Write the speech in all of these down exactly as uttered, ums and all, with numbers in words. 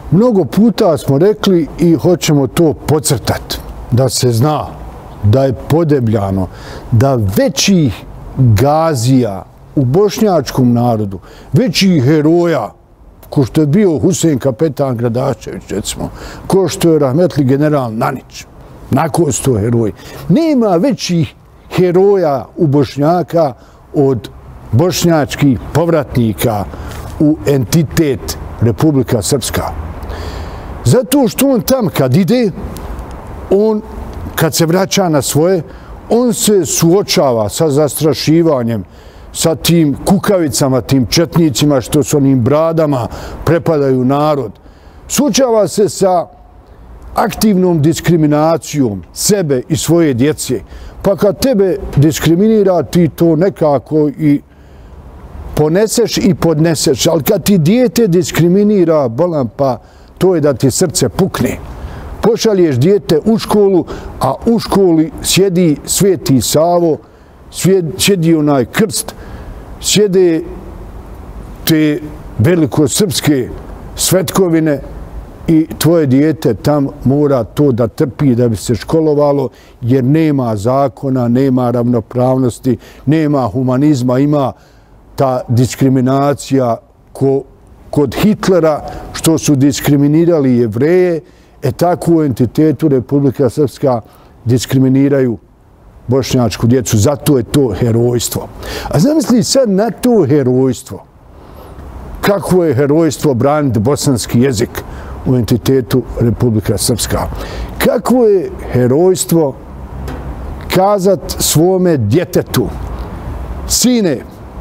Mnogo puta smo rekli i hoćemo to podcrtati, da se zna, da je podebljano, da većih gazija u bošnjačkom narodu, većih heroja, ko što je bio Husein kapetan Gradašević, recimo, ko što je rahmetli general Nanić, nakon sto heroji. Nema većih heroja u Bošnjaka od bošnjačkih povratnika u entitet Republika Srpska. Zato što on tam kad ide, on kad se vraća na svoje, on se suočava sa zastrašivanjem, sa tim kukavicama, tim četnicima što s onim bradama prepadaju narod. Suočava se sa aktivnom diskriminacijom sebe i svoje djece. Pa kad tebe diskriminira, ti to nekako i poneseš i podneseš. Ali kad ti dijete diskriminira, bolam, pa to je da ti srce pukne. Pošalješ dijete u školu, a u školi sjedi Sveti Savo, sjedi onaj krst, sjede te velikosrpske svetkovine i tvoje dijete tam mora to da trpi da bi se školovalo, jer nema zakona, nema ravnopravnosti, nema humanizma, ima ta diskriminacija ko, kod Hitlera, što su diskriminirali Jevreje, e tako u entitetu Republika Srpska diskriminiraju bošnjačku djecu. Zato je to herojstvo. A zamisli sad na to herojstvo. Kakvo je herojstvo braniti bosanski jezik u entitetu Republika Srpska? Kakvo je herojstvo kazat svome djetetu: sine,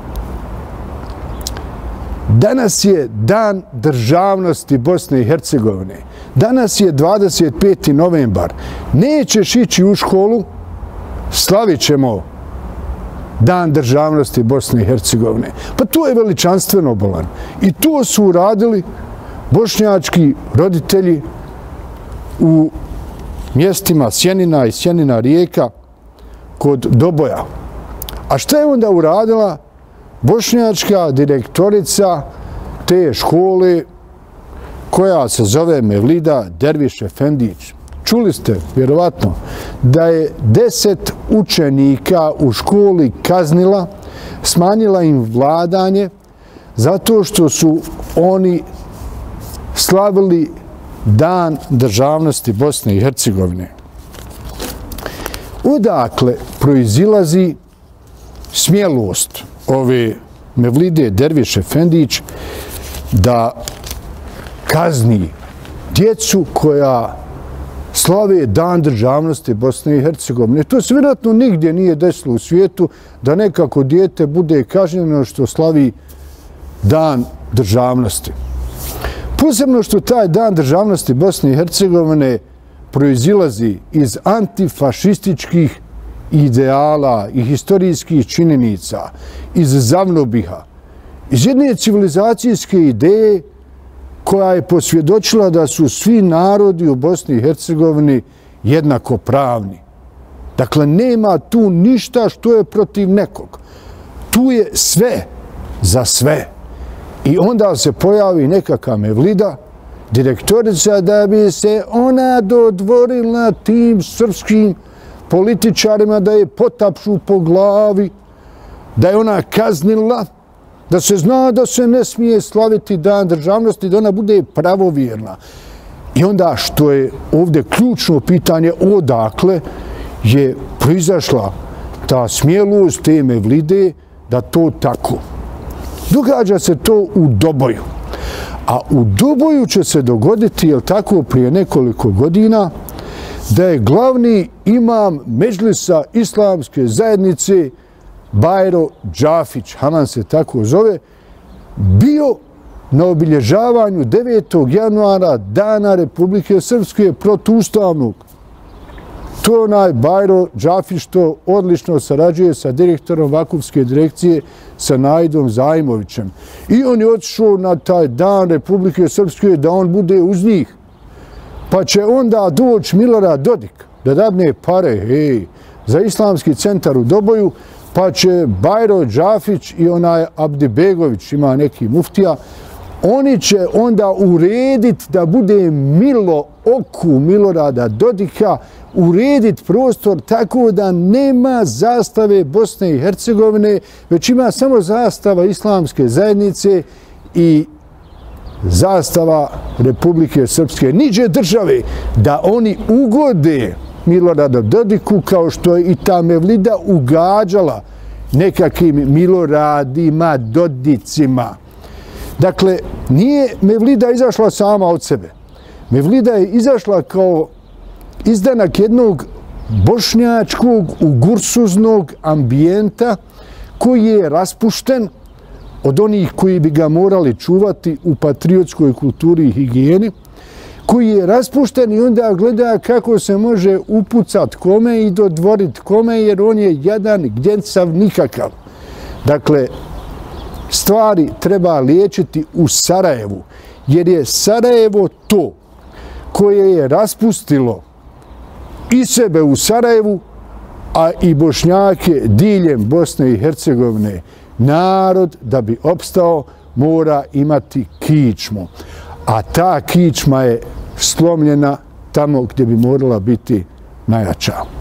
danas je dan državnosti Bosne i Hercegovine. Danas je dvadeset peti novembar. Nećeš ići u školu, slavit ćemo dan državnosti Bosne i Hercegovine. Pa to je veličanstveno, bolan. I to su uradili bošnjački roditelji u mjestima Sjenina i Sjenina Rijeka kod Doboja. A šta je onda uradila bošnjačka direktorica te škole koja se zove Mevlida Derviš Efendić? Čuli ste, vjerovatno, da je deset učenika u školi kaznila, smanjila im vladanje zato što su oni slavili dan državnosti Bosne i Hercegovine. Odakle proizilazi smjelost ove Mevlide Derviš Efendić da kazni djecu koja slave dan državnosti Bosne i Hercegovine? To se vjerojatno nigdje nije desilo u svijetu da nekako dijete bude kažnjeno što slavi dan državnosti. Posebno što taj dan državnosti Bosne i Hercegovine proizilazi iz antifašističkih ideala i historijskih činjenica, iz Zavnobiha, iz jedne civilizacijske ideje koja je posvjedočila da su svi narodi u Bosni i Hercegovini jednako pravni. Dakle, nema tu ništa što je protiv nekog. Tu je sve za sve. I onda se pojavi nekakva Mevlida, direktorica, da bi se ona dodvorila tim srpskim političarima, da je potapšu po glavi, da je ona kaznila, da se zna da se ne smije slaviti dan državnosti, da ona bude pravovjerna. I onda što je ovdje ključno pitanje, odakle je proizašla ta smjelost te Mevlide da to tako. Događa se to u Doboju. A u Doboju će se dogoditi, jel tako, prije nekoliko godina, da je glavni imam Medžlisa islamske zajednice Bajro Džafić, Haman se tako zove, bio na obilježavanju devetog januara Dana Republike Srpske protuustavnog. To je onaj Bajro Džafić što odlično sarađuje sa direktorom Vakufske direkcije sa Najdom Zajmovićem. I on je otišao na taj Dan Republike Srpske da on bude uz njih. Pa će onda doći Milorad Dodik da dadne pare, hej, za islamski centar u Doboju, pa će Bajro Džafić i onaj Abdibegović, ima neki muftija, oni će onda urediti da bude milo oku Milorada Dodika, urediti prostor tako da nema zastave Bosne i Hercegovine, već ima samo zastava Islamske zajednice i zastava Republike Srpske. Niđe države da oni ugode Miloradu Dodiku kao što je i ta Mevlida ugađala nekakvim Miloradima, Dodicima. Dakle, nije Mevlida izašla sama od sebe. Mevlida je izašla kao izdanak jednog bošnjačkog, ugursuznog ambijenta koji je raspušten od onih koji bi ga morali čuvati u patriotskoj kulturi i higijeni, koji je raspušten i onda gleda kako se može upucat kome i dodvorit kome, jer on je jedan gdjencav nikakav. Dakle, stvari treba liječiti u Sarajevu, jer je Sarajevo to koje je raspustilo i sebe u Sarajevu, a i Bošnjake diljem Bosne i Hercegovine. Narod, da bi opstao, mora imati kičmu. A ta kičma je slomljena tamo gdje bi morala biti najjača.